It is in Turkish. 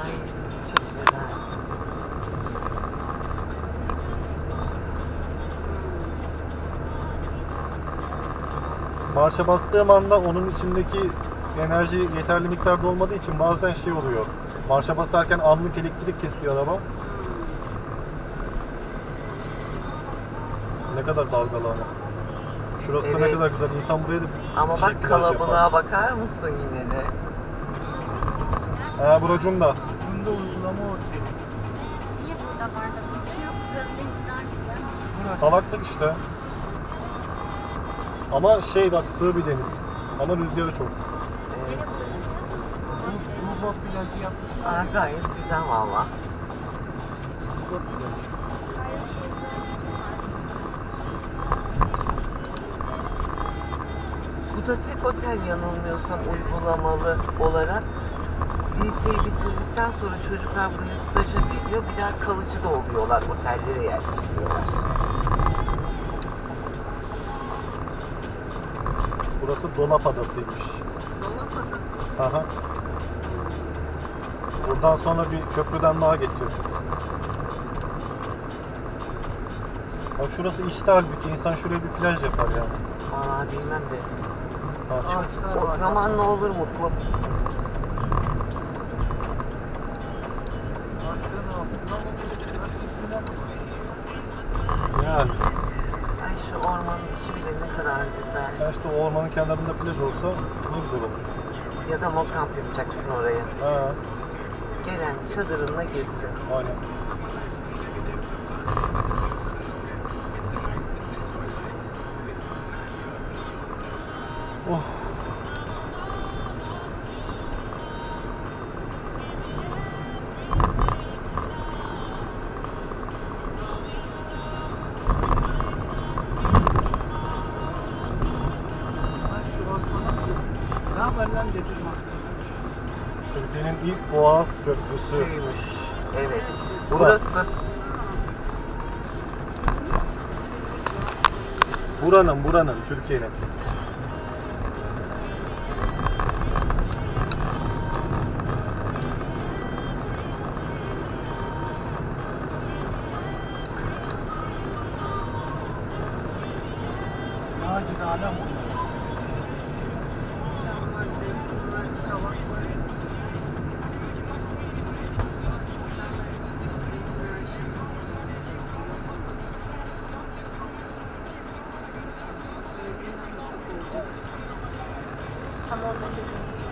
Ay çok güzel. Marşa bastığım anda onun içindeki enerji yeterli miktarda olmadığı için bazen şey oluyor. Marşa basarken anlık elektrik kesiyor araba. Ne kadar dalgalı ama. Şurası da ne Evet. kadar güzel. İnsan buraya da Ama bir bak plaj kalabalığa yapar. bakar mısın yine de? Buracım da. Bunda uygulama oteli. Niye burada barda bir yok? Buranın denizler güzel. Salaklık işte. Ama şey bak, sığ bir deniz. Ama rüzgarı çok. Evet. Rubo plajı yapmış. Aa, gayet güzel valla. Rubo plajı. Bu da tek otel yanılmıyorsam uygulamalı olarak. Liseyi bitirdikten sonra çocuklar buraya staja geliyor. Bir daha kalıcı da oluyorlar. Otellere yerleştiriyorlar. Burası Dolap Adası'ymış. Aha. Buradan sonra bir köprüden daha geçeceğiz. Bak şurası işte, halbuki insan şuraya bir plaj yapar yani. Valla bilmem de. Ha. Ağaçlar var. O zaman ne olur mutlu. Ağaçların altında Yani. Ay şu ormanın içi bile ne kadar güzel. Ya işte o ormanın kenarında plaj olsa ne güzel olur. Ya da mokamp yapacaksın oraya. Ha, Gelen çadırınla girsin. aynen. Oh. ne haber lan dedim aslında. Türkiye'nin ilk Boğaz Köprüsü. Büyümüş. Evet. Burası. Burası. Buranın, Türkiye'nin. Ağacı alem onlar. Tam orada dediğimiz